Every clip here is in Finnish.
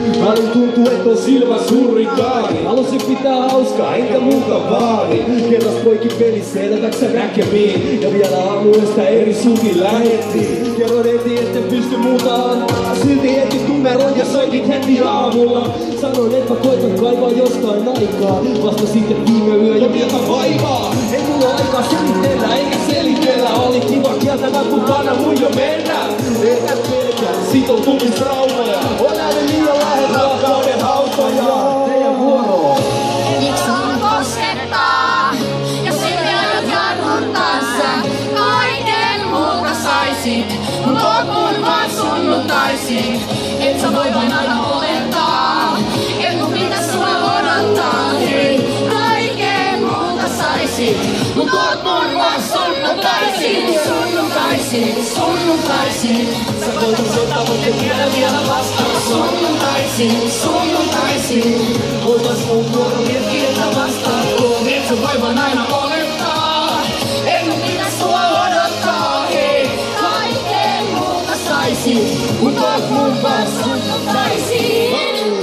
Välillä tuntuu, et on silmä suuri kaari. Halusin pitää hauskaa, enkä muuta vaari. Kerras poikin pelissä, elätäks sä näkemiin? Ja vielä aamuista eri suuntiin lähettiin. Kerroin heti, etten pysty muuta antaa. Silti etit numeron ja soitit heti aamulla. Sanoin, et mä koitan kaivaa jostain aikaa. Vasta sitten viime yö ja vielä vaivaa. Ei mulla aikaa selitellä, eikä selitellä. Oli kiva kieltävä, kun panna mun jo mennä. Eikä pelkää sitoutumisraumoja. On ääni liian lähellä rakkauden hautoja. Teidän vuoro. Miksi sun koskettaa? Ja silti aiot jarruttaa sä kaiken muuta saisit. Mut oot mun vaan sunnuntaisin. Et sä voi vain aina olettaa. Et mun pitäis sua odottaa. Hei, kaiken muuta saisit. Mut oot mun vaan sunnuntaisin. Sunnuntaisin, sunnuntaisin. Sä koitat soittaa, mut et vielä vastaa. Sunnuntaisin, sunnuntaisin. Otas mun vuoro miettiä vastaatkoon. Et sä voi vaan aina olettaa. En mun pitäis sua odottaa. Hei, kaiken muuta saisin. Mut oot mun vaan sunnuntaisin.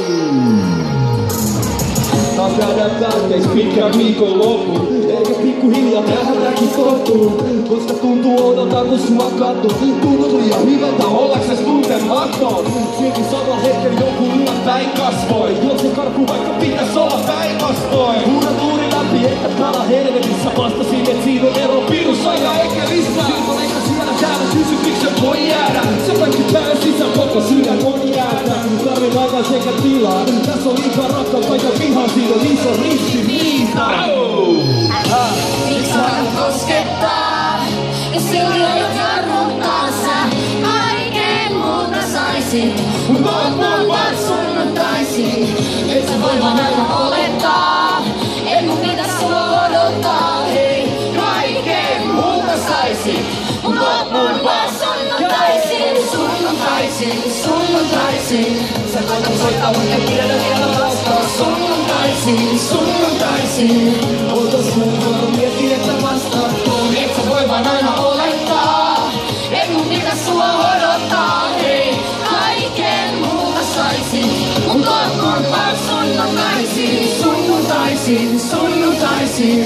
Taas käydään päätteis pitkän viikon loppu. Eikä pikkuhiljaa tähän näkin tottuu. Koska tuntuu odotan kun sua kattuu. Tuntuu liian hyvältä ollaksesi tuntematon. Silti samalla hetkellä joku yllättäen kasvoi. Juoksen karkuun vaikka pitäis olla päinvastoin. Huudan tuuri läpi eikä pala helvetissä. Vastasin et siinä on ero pirussa ja eikä lisää. Silloin eikä siellä täällä kysy miksi se voi jäädä. Se kaikki pään sisään koko sydän on jäädä. Tarvin aikaa sekä tilaa. Tässä on liikaa rakkautta ja vihaa. Siinä on iso ristiriita. Miksi aiot koskettaa? Ja silti aiot jarruttaa sä kaiken muuta saisit. Mut oot mun vaan sunnuntaisin. Et sä voi vaan aina olettaa. Et mun pitäis sua odottaa. Hei, kaiken muuta saisit. Mut oot mun vaan sunnuntaisin. Sunnuntaisin, sunnuntaisin. Sä koitat soittaa, mut et tiedä vielä vastaa. Sunnuntaisin, sunnuntaisin. Otas mun vuoro miettiä, että vastaatkoon. Et sä voi vaan aina olettaa. Et mun pitäis sua odottaa. Hei, kaiken muuta saisin. Mut oot mun vaan sunnuntaisin. Sunnuntaisin, sunnuntaisin.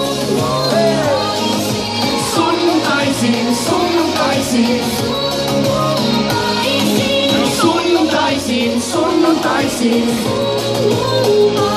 Sunnuntaisin, sunnuntaisin. Sunnuntaisin, sunnuntaisin.